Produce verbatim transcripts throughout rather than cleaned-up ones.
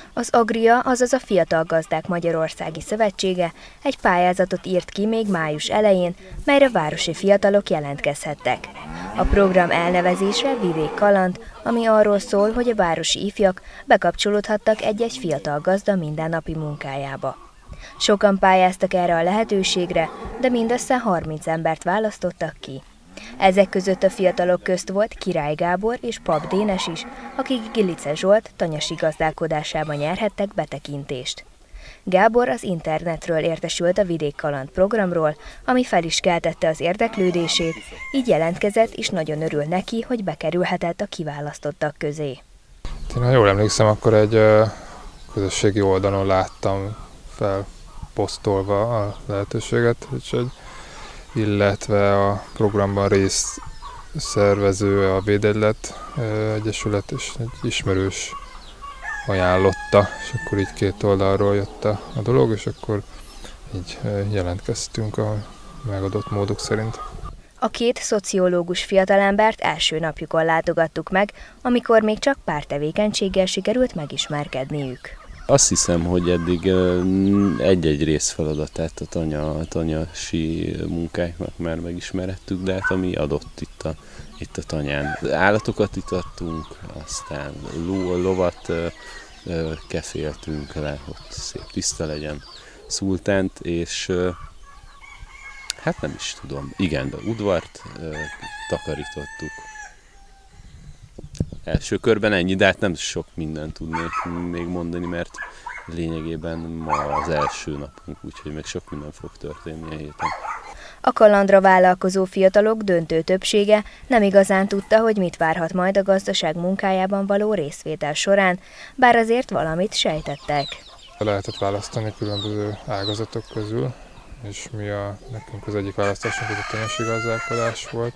Az Agria, azaz a Fiatal Gazdák Magyarországi Szövetsége egy pályázatot írt ki még május elején, melyre városi fiatalok jelentkezhettek. A program elnevezése Vidék Kaland, ami arról szól, hogy a városi ifjak bekapcsolódhattak egy-egy fiatal gazda mindennapi munkájába. Sokan pályáztak erre a lehetőségre, de mindössze harminc embert választottak ki. Ezek között a fiatalok közt volt Király Gábor és Pap Dénes is, akik Gilice Zsolt tanyasi gazdálkodásában nyerhettek betekintést. Gábor az internetről értesült a Vidék Kaland programról, ami fel is keltette az érdeklődését, így jelentkezett, és nagyon örül neki, hogy bekerülhetett a kiválasztottak közé. Én, ha jól emlékszem, akkor egy közösségi oldalon láttam fel posztolva a lehetőséget, egy, illetve a programban részt szervező a Védegylet Egyesület és egy ismerős ajánlotta, és akkor így két oldalról jött a, a dolog, és akkor így jelentkeztünk a megadott módok szerint. A két szociológus fiatalembert első napjukon látogattuk meg, amikor még csak pár tevékenységgel sikerült megismerkedniük. Azt hiszem, hogy eddig egy-egy részfeladatát a tanya, tanyasi munkáknak már megismerhettük, de hát ami adott itt a, itt a tanyán. Állatokat itattunk, aztán ló, lovat keféltünk le, hogy szép tiszta legyen, szultánt, és hát nem is tudom, igen, de udvart takarítottuk. Első körben ennyi, de hát nem sok mindent tudnék még mondani, mert lényegében ma az első napunk, úgyhogy még sok minden fog történni a héten. A kalandra vállalkozó fiatalok döntő többsége nem igazán tudta, hogy mit várhat majd a gazdaság munkájában való részvétel során, bár azért valamit sejtettek. Lehetett választani különböző ágazatok közül, és mi a, nekünk az egyik választásunk a tanyasi gazdálkodás volt.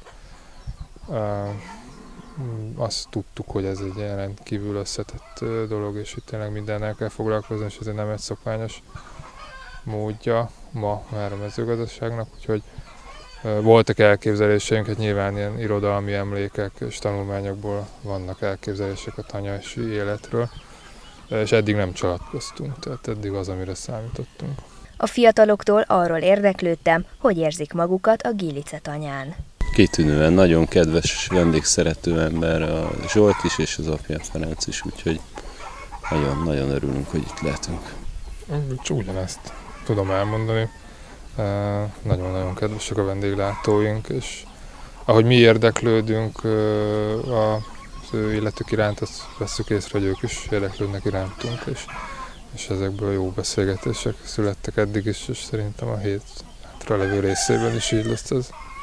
Azt tudtuk, hogy ez egy ilyen rendkívül összetett dolog, és itt tényleg mindennel kell foglalkozni, és ez nem egy szokványos módja ma már a mezőgazdaságnak, úgyhogy voltak elképzeléseink, hát nyilván ilyen irodalmi emlékek és tanulmányokból vannak elképzelések a tanyasi életről, és eddig nem csalatkoztunk, tehát eddig az, amire számítottunk. A fiataloktól arról érdeklődtem, hogy érzik magukat a Gilice tanyán. Kitűnően, nagyon kedves, vendégszerető ember a Zsolt is, és az apja Ferenc is, úgyhogy nagyon-nagyon örülünk, hogy itt lehetünk. Ugyanezt tudom elmondani. Nagyon-nagyon kedvesek a vendéglátóink, és ahogy mi érdeklődünk az ő életük iránt, azt vesszük észre, hogy ők is érdeklődnek irántunk, és, és ezekből jó beszélgetések születtek eddig is, és szerintem a hét hátra levő részében is így lesz ez.